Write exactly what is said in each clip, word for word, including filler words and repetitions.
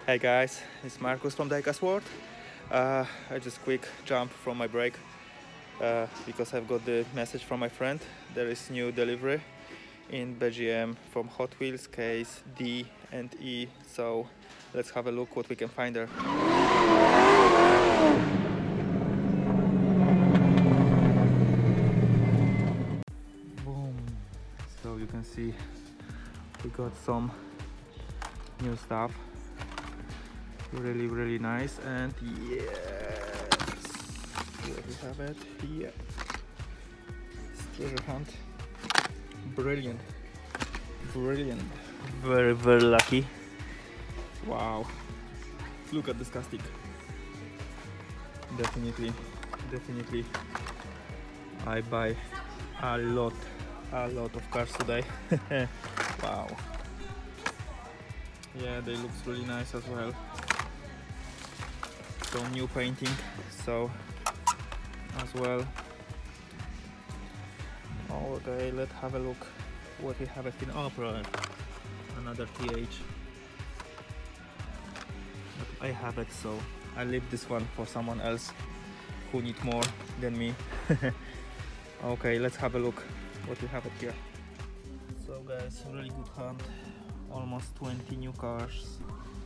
Hey guys, it's Marcus from Diecast World. Uh, I just quick jump from my break uh, because I've got the message from my friend. There is new delivery in B G M from Hot Wheels case D and E. So let's have a look what we can find there. Boom! So you can see we got some new stuff. Really really nice, and yes, here we have it. Here, treasure hunt. Brilliant, brilliant, very very lucky. Wow, look at this casting. Definitely, definitely I buy a lot a lot of cars today. Wow, yeah, they look really nice as well. Some new painting, so as well. Okay, let's have a look what we have in Opera. Another T H. But I have it, so I leave this one for someone else who need more than me. Okay, let's have a look what we have it here. So guys, really good hunt. Almost twenty new cars.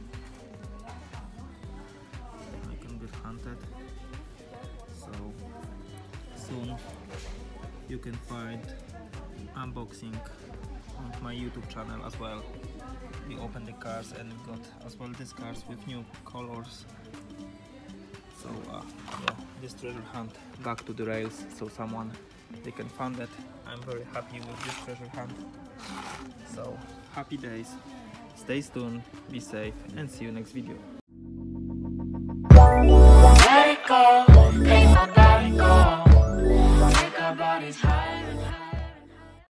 Hunted. So soon you can find unboxing on my YouTube channel as well. We opened the cars and we got as well these cars with new colors. So uh, yeah, this treasure hunt back to the rails, so someone they can find it. I'm very happy with this treasure hunt. So happy days, stay tuned, be safe, and see you next video.